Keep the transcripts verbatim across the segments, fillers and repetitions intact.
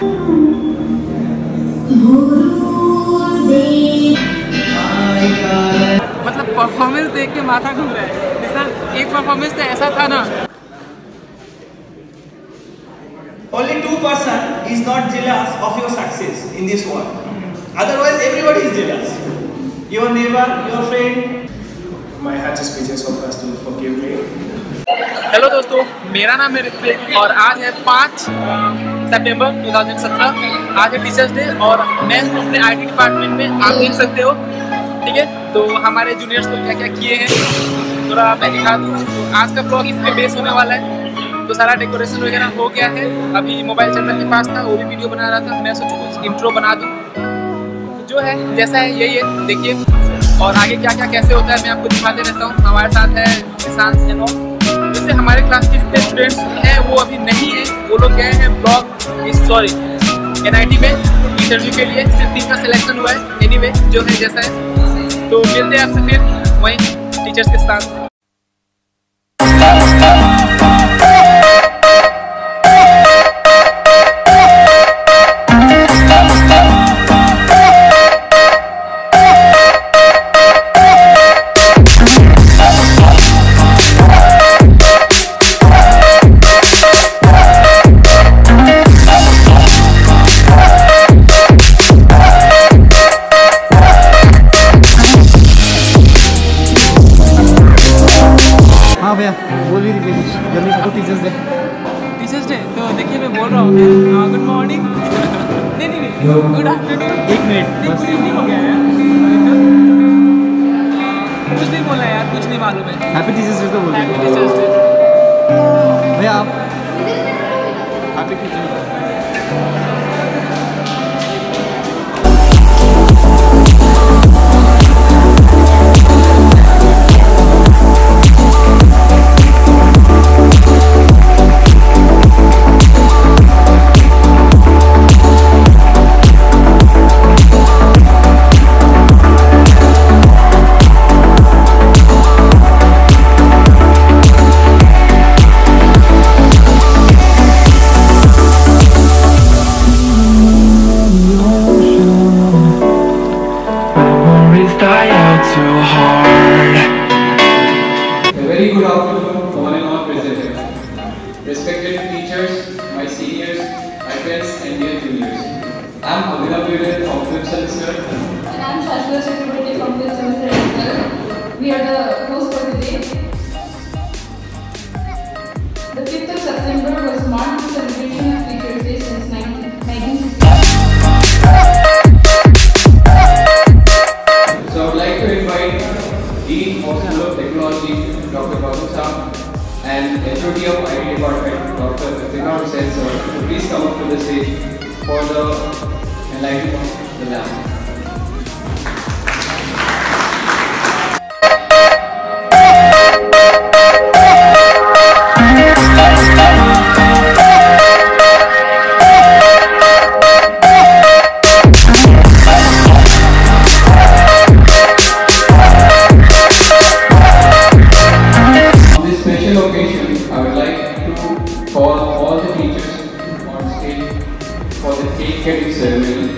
मतलब परफॉर्मेंस देख के माथा घूम रहा है। एक परफॉर्मेंस तो ऐसा था ना, only two person is not jealous of your success in this world. Otherwise, everybody is jealous. Your neighbor, your friend. My heart is speechless of us to forgive me. Hello दोस्तों, मेरा नाम है ऋत्विक और आज है पाँच सितंबर दो हज़ार सत्रह। आज है टीचर्स डे और मैं हूँ अपने आईटी डिपार्टमेंट में, आप देख सकते हो। ठीक है, तो हमारे जूनियर्स लोग क्या क्या किए हैं थोड़ा मैं दिखा दूँ। तो आज का ब्लॉग इस पे बेस होने वाला है। तो सारा डेकोरेशन वगैरह हो गया है। अभी मोबाइल चंदन के पास था, वो भी वीडियो बना रहा था। मैं सोचूं कुछ इंट्रो बना दूँ। जो है जैसा है यही है, देखिए। और आगे क्या क्या कैसे होता है मैं आपको दिखाते रहता हूँ। हमारे साथ है किसान एनो। जैसे हमारे क्लास के जितने स्टूडेंट्स हैं वो अभी नहीं है, वो लोग गए हैं blog sorry N I T में इंटरव्यू के लिए। सिर्फ तीन का सिलेक्शन हुआ है। एनीवे जो है जैसा है, तो मिलते हैं आपसे फिर वहीं टीचर्स के साथ। बोल भी दीजिए कुछ जल्दी से। टीचर्स डे टीचर्स डे तो देखिए मैं बोल रहा हूँ गुड मॉर्निंग नहीं नहीं नहीं गुड आफ्टरनून। एक मिनट गुड इवनिंग हो गया यार। कुछ नहीं बोला यार, कुछ नहीं मालूम है। हैप्पी टीचर्स डे तो बोल हैप्पी टीचर्स डे भैया आप। Happy teachers day. Respected teachers, my seniors, my friends and dear juniors. I am Abhinav from fifth semester. And I am Shashwat Chakraborty from fifth semester as well. We are the hosts for today. The fifth of September was marked the celebration of Teachers Day since nineteen sixty. So I would like to invite Dean of School of Technology, Doctor Assam, and H O D of I T Department, Doctor Sen, to please come up to the stage for the enlightenment of the lamp. Cake ceremony.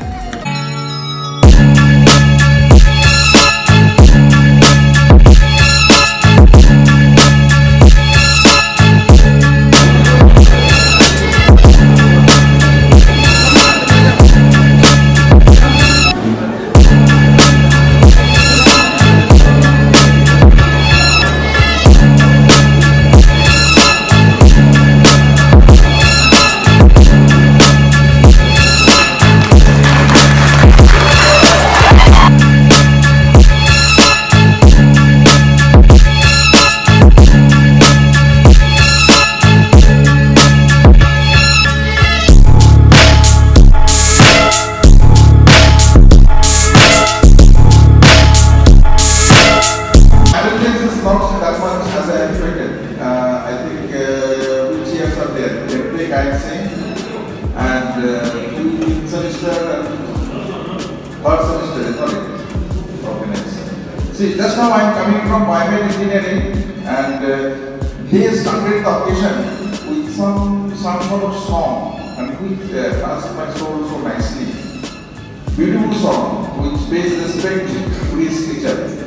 And uh, you semester and third semester is not it? Okay, next. See, just now I am coming from biomed engineering, and uh, they started the occasion with some some sort of song. And which uh, touched my soul so nicely. Beautiful song which pays respect to his teacher.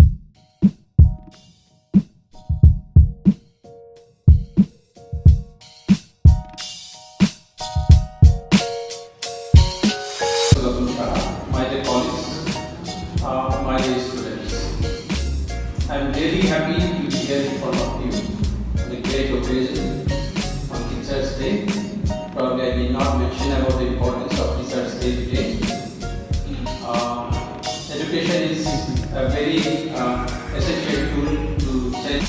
My dear colleagues, uh, my dear students, I am really happy to be here in front of you on a great occasion on Teachers' Day. Probably I will not mention about the importance of Teachers' Day today. Uh, education is a very uh, essential tool to change.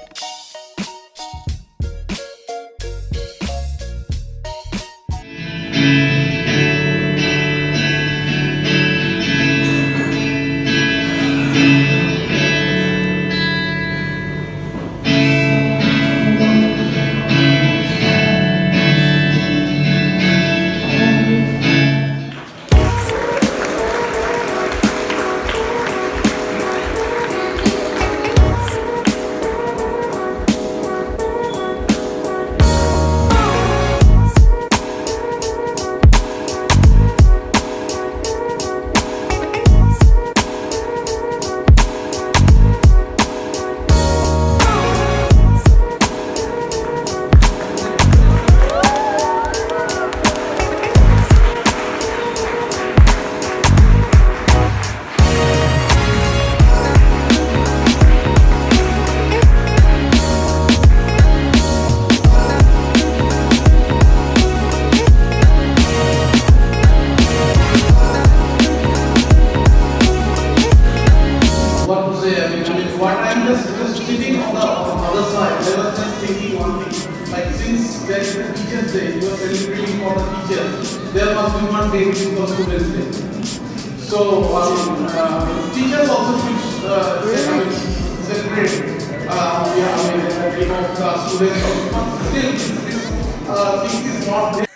There must be one day for Students' Day. So, um, uh, teachers also should uh, I mean, celebrate uh, yeah, I mean, the name of the students. But still, this uh, thing is not there.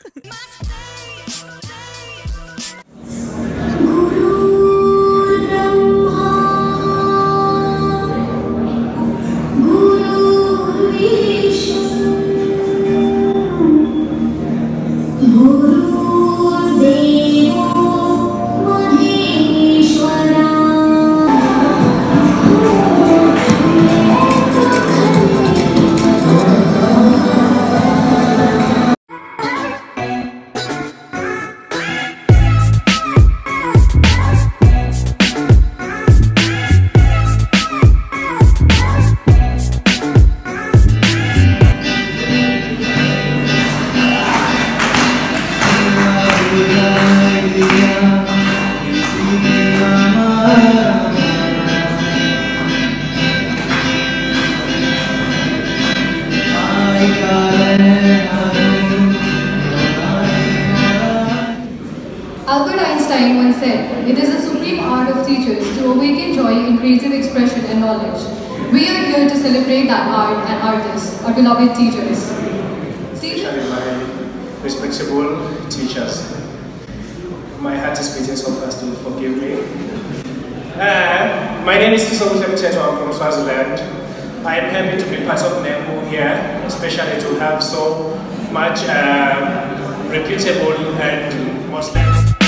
Once said, it is the supreme art of teachers to awaken joy in creative expression and knowledge. We are here to celebrate that art and artists, our beloved teachers. Especially my respectable teachers. My heart is beating so fast to forgive me. Uh, my name is Deptt. I'm from Swaziland. I am happy to be part of Nehu here, especially to have so much uh, reputable and Muslim.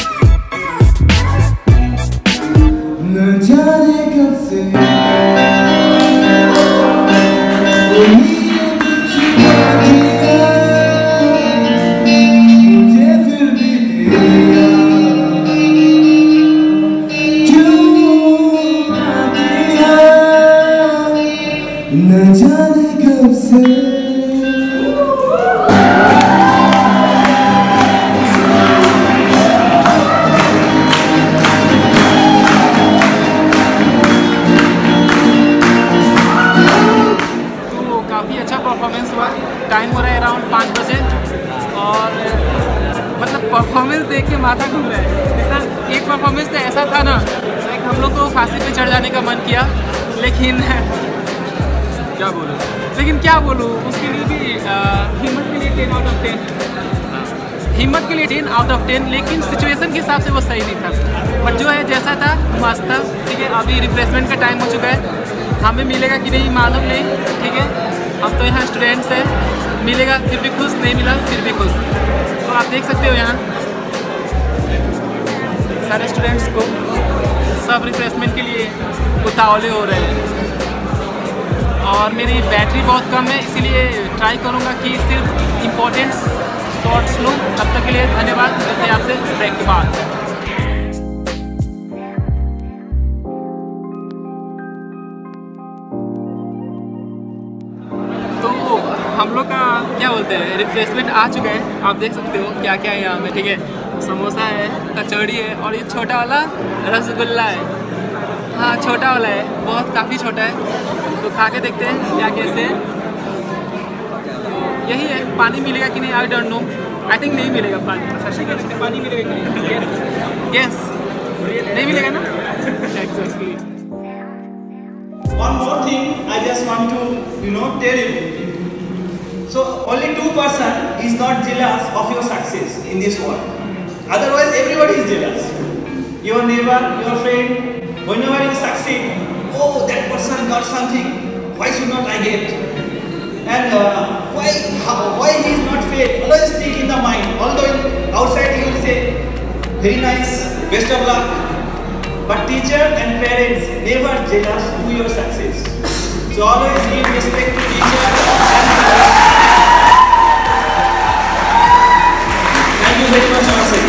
न जाने कब से मुझे फिर भी क्यों आती है न जाने कब से टाइम हो रहा है अराउंड पाँच बजे और मतलब परफॉर्मेंस देख के माथा घूम रहा है। जैसा एक परफॉर्मेंस तो ऐसा था ना, लाइक हम लोग को फांसी पे चढ़ जाने का मन किया, लेकिन क्या बोलूँ लेकिन क्या बोलूँ उसके लिए भी हिम्मत के लिए टेन आउट ऑफ टेन हिम्मत के लिए टेन आउट ऑफ टेन लेकिन सिचुएशन के हिसाब से वो सही नहीं था। बट जो है जैसा था मस्त था। ठीक है, अभी रिफ्रेशमेंट का टाइम हो चुका है, हमें मिलेगा कि नहीं मालूम नहीं। ठीक है, हम तो यहाँ स्टूडेंट्स हैं मिलेगा फिर भी खुश, नहीं मिला फिर भी खुश। तो आप देख सकते हो यहाँ सारे स्टूडेंट्स को सब रिफ्रेशमेंट के लिए उतावले हो रहे हैं। और मेरी बैटरी बहुत कम है, इसीलिए ट्राई करूँगा कि सिर्फ इम्पोर्टेंट शॉट्स लूँ। तब तक के लिए धन्यवाद, मिलते हैं आपसे ब्रेक के बाद। तो हम लोग का क्या बोलते हैं रिफ्रेशमेंट आ चुका है, आप देख सकते हो क्या क्या है यहाँ में। ठीक है, समोसा है, कचौड़ी है और ये छोटा वाला रसगुल्ला है। हाँ छोटा वाला है, बहुत काफ़ी छोटा है। तो खा के देखते हैं क्या कैसे है। यही है, पानी मिलेगा कि नहीं I don't know, I think नहीं मिलेगा पानी। पानी मिलेगा कि नहीं? यस, नहीं मिलेगा ना? Exactly. One more thing I just want to, you know, tell you. So only two person is not jealous of your success in this world. Otherwise, everybody is jealous. Your neighbor, your friend, whenever you succeed, oh, that person got something. Why should not I get? And uh, why, how, why he is not failed? Always think in the mind. Although outside you will say, very nice, best of luck. But teacher and parents never jealous to your success. So always give respect to teacher and parents. Thank you very much, Asam.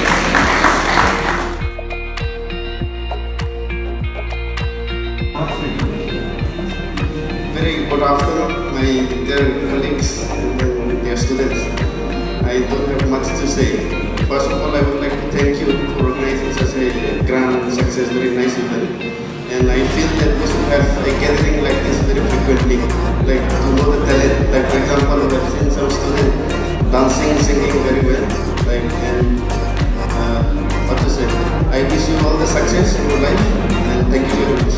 Very good afternoon, my dear colleagues and dear students. I don't have much to say. First of all, I would like to thank you for organizing such a grand success, very nice event. And I feel that we should have a gathering like this very frequently, like to know the talent. Like for example, we have seen some students dancing, singing very well. Like and uh, what to say? I wish you all the success in your life, and thank you very much.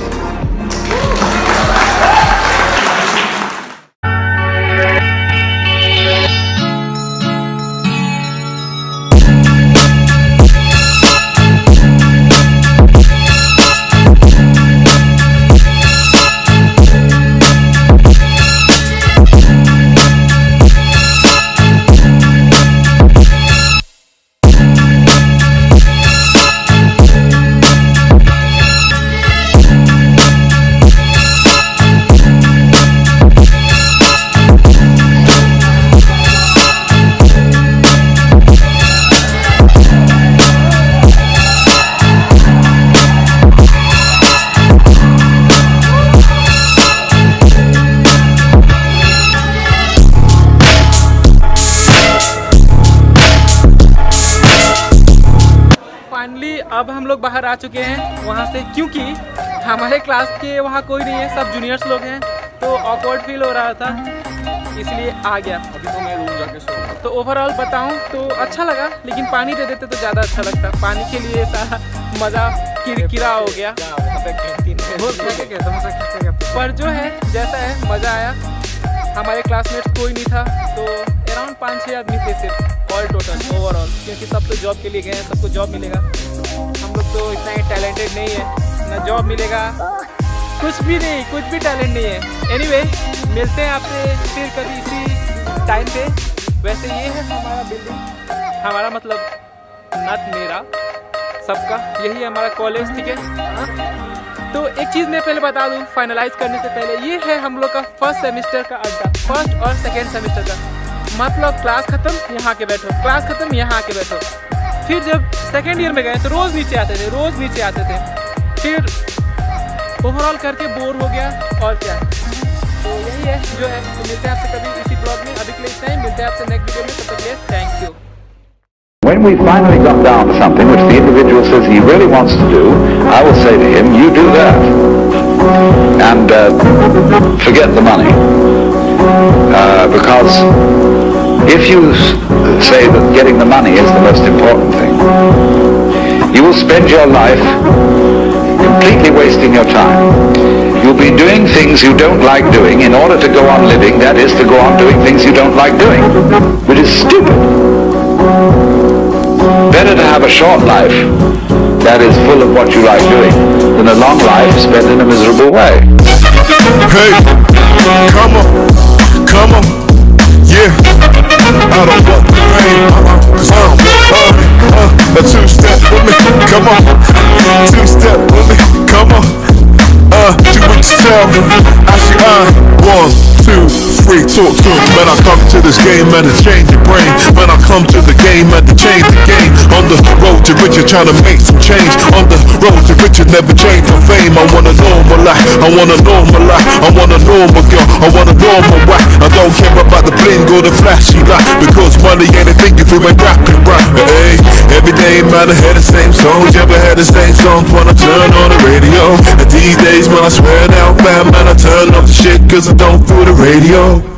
अब हम लोग बाहर आ चुके हैं वहाँ से, क्योंकि हमारे क्लास के वहाँ कोई नहीं है, सब जूनियर्स लोग हैं। तो ऑकवर्ड फील हो रहा था, इसलिए आ गया। अभी तो मैं रूम जाके सो। तो ओवरऑल बताऊँ तो अच्छा लगा, लेकिन पानी दे देते तो ज़्यादा अच्छा लगता। पानी के लिए सारा मज़ा किरकिरा हो गया। पर जो है जैसा है मज़ा आया। हमारे क्लासमेट्स कोई नहीं था, तो अराउंड पाँच छः आदमी थे सिर्फ ऑल टोटल ओवरऑल, क्योंकि सब तो जॉब के लिए गए हैं, सबको जॉब मिलेगा। हम लोग तो इतना ही टैलेंटेड नहीं है, ना जॉब मिलेगा, कुछ भी नहीं, कुछ भी टैलेंट नहीं है। एनीवे, मिलते हैं आपसे फिर कभी इसी टाइम पे। वैसे ये है हमारा बिल्डिंग, हमारा मतलब नट मेरा सबका, यही है हमारा कॉलेज। ठीक है, तो एक चीज़ मैं पहले बता दूं फाइनलाइज करने से पहले, ये है हम लोग का फर्स्ट सेमेस्टर का अड्डा, फर्स्ट और सेकेंड सेमेस्टर का। मतलब क्लास खत्म यहाँ के बैठो, क्लास खत्म यहाँ के बैठो। फिर जब सेकेंड ईयर में गए तो रोज़ नीचे आते थे, रोज़ नीचे आते थे। फिर ओवरऑल करके बोर हो गया, और क्या। तो यही है जो है। तो मिलते हैं आपसे कभी इसी ब्लॉग में। अभी के लिए इतना ही, मिलते हैं आपसे नेक्स्ट वीडियो में। तब तक के लिए thank you. When we finally got down to something which the individual says he really wants to do, I will say to him, you do that. And uh, forget the money. Uh, because if you say that getting the money is the most important thing, you will spend your life completely wasting your time. You'll be doing things you don't like doing in order to go on living, that is, to go on doing things you don't like doing, which is stupid. Better to have a short life that is full of what you like doing than a long life spent in a miserable way. Hey, come on, come on, yeah. tell. Actually, I one, two, three, talk to him. When I come to this game and to change your brain. When I come to the game and to change the game. On the road to riches, trying to make some change. On the road to riches, never change for fame. I want a normal life, I want a normal life. I want a normal girl, I want a normal wife. I don't care about the bling or the flashy life, because money ain't a thing if you ain't rapping right. Hey, every day man, I hear the same songs. You ever hear the same songs when I turn on the radio? And these days, man, I swear down bad, man, I turn off the shit cause I don't feel the radio.